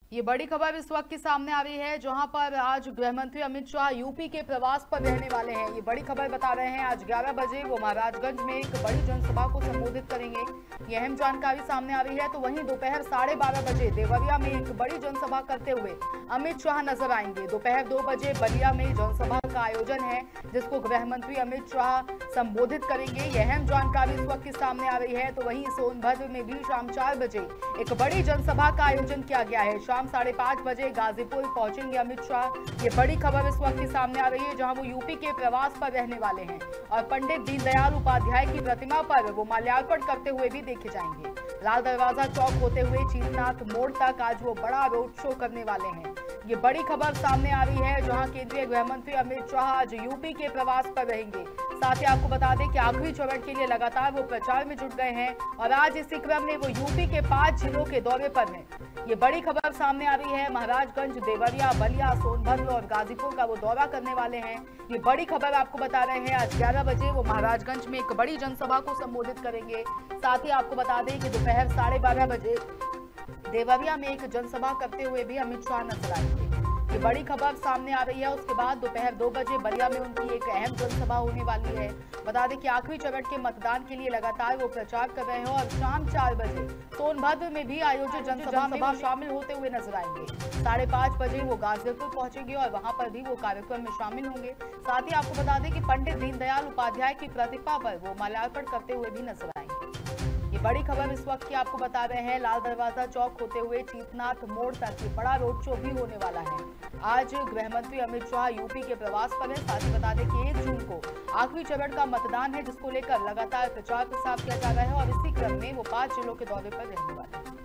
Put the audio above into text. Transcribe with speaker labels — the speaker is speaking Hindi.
Speaker 1: ये बड़ी खबर इस वक्त की सामने आ रही है जहां पर आज गृह मंत्री अमित शाह यूपी के प्रवास पर रहने वाले हैं। ये बड़ी खबर बता रहे हैं आज 11 बजे वो महाराजगंज में एक बड़ी जनसभा को संबोधित करेंगे। ये अहम जानकारी सामने आ रही है। तो वहीं दोपहर 12:30 बजे देवरिया में एक बड़ी जनसभा करते हुए अमित शाह नजर आएंगे। दोपहर 2 बजे बलिया में जनसभा का आयोजन है जिसको गृह मंत्री अमित शाह संबोधित करेंगे। यह अहम जानकारी इस वक्त की सामने आ रही है। तो वहीं सोनभद्र में भी शाम 4 बजे एक बड़ी जनसभा का आयोजन किया गया है। शाम 5:30 बजे गाजीपुर पहुंचेंगे अमित शाह। ये बड़ी खबर इस वक्त की सामने आ रही है जहां वो यूपी के प्रवास पर रहने वाले हैं और पंडित दीनदयाल उपाध्याय की प्रतिमा पर वो माल्यार्पण करते हुए भी देखे जाएंगे। लाल दरवाजा चौक होते हुए चीतनाथ मोड़ तक आज वो बड़ा रोड शो करने वाले हैं। ये बड़ी खबर सामने आ रही है जहां केंद्रीय गृह मंत्री अमित शाह आज यूपी के प्रवास पर रहेंगे। साथ ही आपको बता दें कि आखिरी चरण के लिए लगातार वो प्रचार में जुट गए हैं और आज इसी क्रम में वो यूपी के 5 जिलों के दौरे पर हैं। ये बड़ी खबर सामने आ रही है। महाराजगंज, देवरिया, बलिया, सोनभद्र और गाजीपुर का वो दौरा करने वाले हैं। ये बड़ी खबर आपको बता रहे हैं आज 11 बजे वो महाराजगंज में एक बड़ी जनसभा को संबोधित करेंगे। साथ ही आपको बता दें कि दोपहर 12:30 बजे देवरिया में एक जनसभा करते हुए भी अमित शाह नजर आएंगे। ये बड़ी खबर सामने आ रही है। उसके बाद दोपहर 2 बजे बलिया में उनकी एक अहम जनसभा होने वाली है। बता दें कि आखिरी चरण के मतदान के लिए लगातार वो प्रचार कर रहे हैं और शाम 4 बजे सोनभद्र में भी आयोजित जनसभा में शामिल होते हुए नजर आएंगे। 5:30 बजे वो गाजीपुर पहुंचेंगे और वहां पर भी वो कार्यक्रम में शामिल होंगे। साथ ही आपको बता दें कि पंडित दीनदयाल उपाध्याय की प्रतिमा पर वो माल्यार्पण करते हुए भी नजर आएंगे। ये बड़ी खबर इस वक्त की आपको बता रहे हैं। लाल दरवाजा चौक होते हुए चीतनाथ मोड़ तक ये बड़ा रोड शो भी होने वाला है। आज गृह मंत्री अमित शाह यूपी के प्रवास पर है। साथ ही बता दें कि 1 जून को आखिरी चरण का मतदान है जिसको लेकर लगातार प्रचार प्रसार किया जा रहा है और इसी क्रम में वो 5 जिलों के दौरे पर रहने वाले हैं।